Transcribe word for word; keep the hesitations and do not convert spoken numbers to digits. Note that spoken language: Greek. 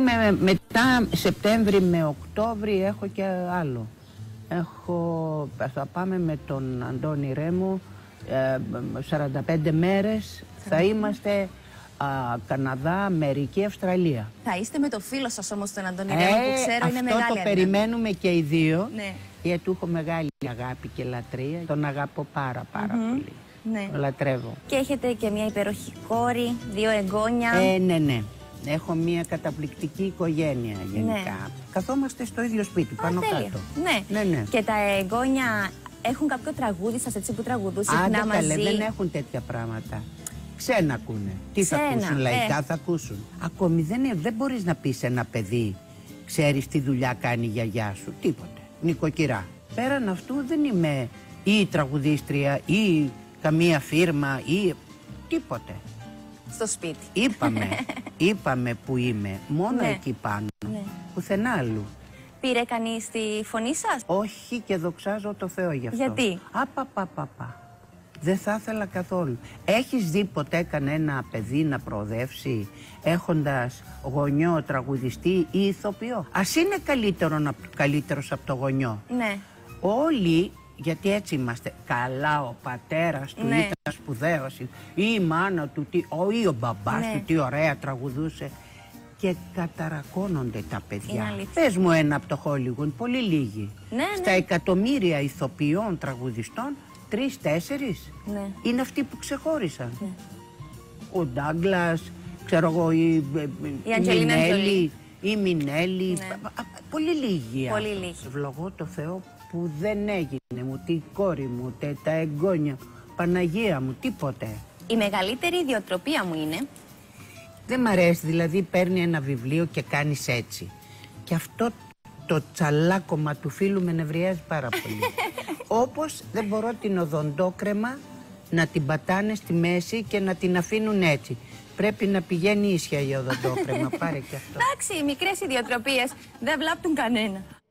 με, μετά Σεπτέμβρη με Οκτώβρη έχω και άλλο. Έχω, θα πάμε με τον Αντώνη Ρέμο ε, σαράντα πέντε μέρες, θα είμαστε α, Καναδά, Αμερική, Αυστραλία. Θα είστε με το φίλο σας όμως τον Αντώνη Ρέμο, ε, που ξέρω είναι αυτό μεγάλη το αδυναμία. περιμένουμε και οι δύο, Ναι. γιατί του έχω μεγάλη αγάπη και λατρεία. Τον αγαπώ πάρα πάρα Mm-hmm. πολύ. Ναι. Τον λατρεύω. Και έχετε και μια υπέροχη κόρη, δύο εγγόνια. Ε, ναι, ναι. Έχω μια καταπληκτική οικογένεια γενικά. Ναι. Καθόμαστε στο ίδιο σπίτι, πάνω Α, τέλεια. κάτω. Ναι. Ναι, ναι. Και τα εγγόνια έχουν κάποιο τραγούδι σας έτσι που τραγουδούν συχνά Άντε μαζί? καλέ, δεν έχουν τέτοια πράγματα. Ξένα ακούνε. Τι θα Ξένα, ακούσουν, ε. λαϊκά θα ακούσουν. Ακόμη δεν, είναι, δεν μπορείς να πεις σε ένα παιδί, ξέρεις τι δουλειά κάνει η γιαγιά σου. Τίποτε. Νοικοκυρά. Πέραν αυτού δεν είμαι ή τραγουδίστρια ή καμία φίρμα ή τίποτε. Στο σπίτι. Είπαμε, είπαμε που είμαι. Μόνο Ναι. εκεί πάνω. Ναι. Πουθενά άλλου. Πήρε κανείς τη φωνή σας? Όχι, και δοξάζω το Θεό γι' αυτό. Γιατί? Απαπαπαπα. Δεν θα ήθελα καθόλου. Έχεις δει ποτέ κανένα παιδί να προοδεύσει έχοντας γονιό, τραγουδιστή ή ηθοποιό? Ας είναι καλύτερο, καλύτερος από το γονιό. Ναι. Όλοι, γιατί έτσι είμαστε, καλά ο πατέρας του Ναι. ήταν σπουδαίος ή η μάνα του τι, ο, ή ο μπαμπάς Ναι. του τι ωραία τραγουδούσε, και καταρακώνονται τα παιδιά. Είναι αλήθεια. Πες μου ένα από το Hollywood, πολύ λίγοι. Ναι, Στα ναι. εκατομμύρια ηθοποιών, τραγουδιστών, τρεις, τέσσερις Ναι. είναι αυτοί που ξεχώρισαν. Ναι. Ο Ντάγκλας, ξέρω εγώ, η, Η Αντζελίνα Τζολί. η Μινέλη, Ναι. α, α, πολύ λίγοι. Πολύ άνθρωποι. λίγοι. Ευλογώ το Θεό που δεν έγινε μου, τη κόρη μου, ούτε τα εγγόνια, Παναγία μου, τίποτε. Η μεγαλύτερη ιδιοτροπία μου είναι Δεν μ' αρέσει, δηλαδή παίρνει ένα βιβλίο και κάνεις έτσι. Και αυτό το τσαλάκωμα του φίλου με νευριάζει πάρα πολύ. Όπως δεν μπορώ την οδοντόκρεμα να την πατάνε στη μέση και να την αφήνουν έτσι. Πρέπει να πηγαίνει ίσια η οδοντόκρεμα, πάρε και αυτό. εντάξει, οι μικρές ιδιοτροπίες δεν βλάπτουν κανένα.